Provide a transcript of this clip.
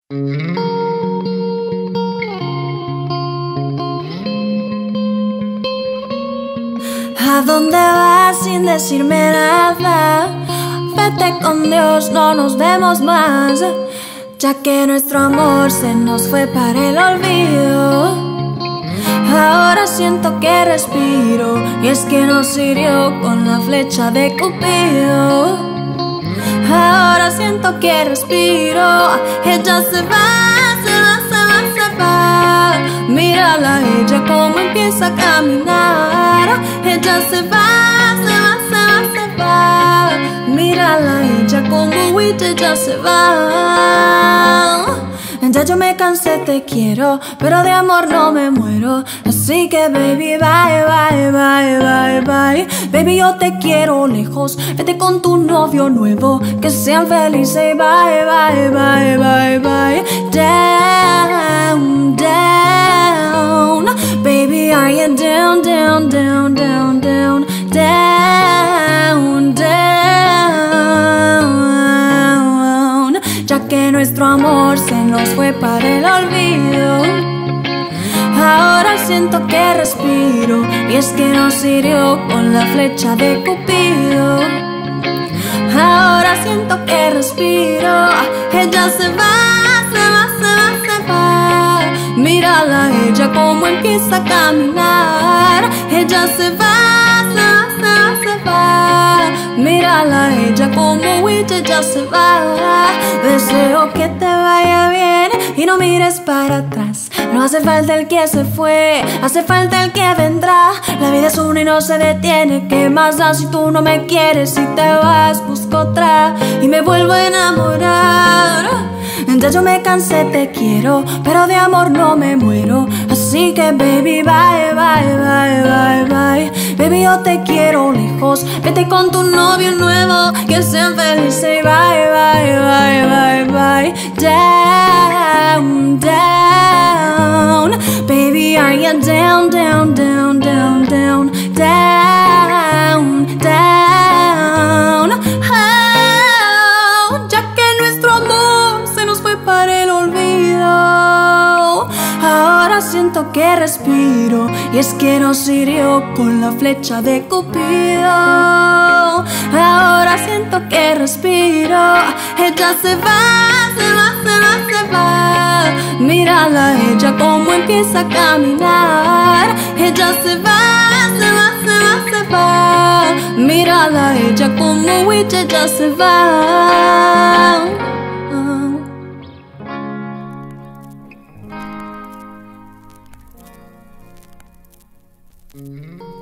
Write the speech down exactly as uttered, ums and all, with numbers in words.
¿A dónde vas sin decirme nada? Vete con Dios, no nos vemos más, ya que nuestro amor se nos fue para el olvido. Ahora siento que respiro, y es que nos hirió con la flecha de Cupido. Ahora siento que respiro, ella se va, se va, se va, se va. Mírala, ella como empieza a caminar. Ella se va, se va, se va, se va. Mírala, ella como huye, ella se va. Ya yo me cansé, te quiero, pero de amor no me muero. Así que baby, bye, bye, bye, bye, bye. Baby, yo te quiero lejos, vete con tu novio nuevo, que sean felices. Bye, bye, bye, bye, bye. Down, down. Baby, are you down, down, down, down, down, down, down? Ya que nuestro amor se nos fue para el olvido. Ahora siento que respiro, y es que nos hirió con la flecha de Cupido. Ahora siento que respiro, ella se va, se va, se va, se va. Mírala, ella como empieza a caminar. Ella se va, se va, se va, se va. Mírala, ella como huye, ella se va. Deseo que te vaya bien y no mires para atrás. No hace falta el que se fue, hace falta el que vendrá. La vida es una y no se detiene. ¿Qué más da si tú no me quieres? Si te vas, busco otra y me vuelvo a enamorar. Ya yo me cansé, te quiero, pero de amor no me muero. Así que baby, bye, bye, bye, bye, bye. Baby, yo te quiero lejos, vete con tu novio nuevo, que sean felices. Bye, bye, bye, bye, bye. Down, down. Baby, are you down, down, down, down, down, down, down? Oh, ya que nuestro amor se nos fue para el olvido. Ahora siento que respiro, y es que nos hirió con la flecha de Cupido. Ahora siento que respiro, ella se va, se va, se va, se va. Mírala, ella como empieza a caminar. Ella se va, se va, se va, se va. Mírala, ella como huye, ella se va. Mm-hmm.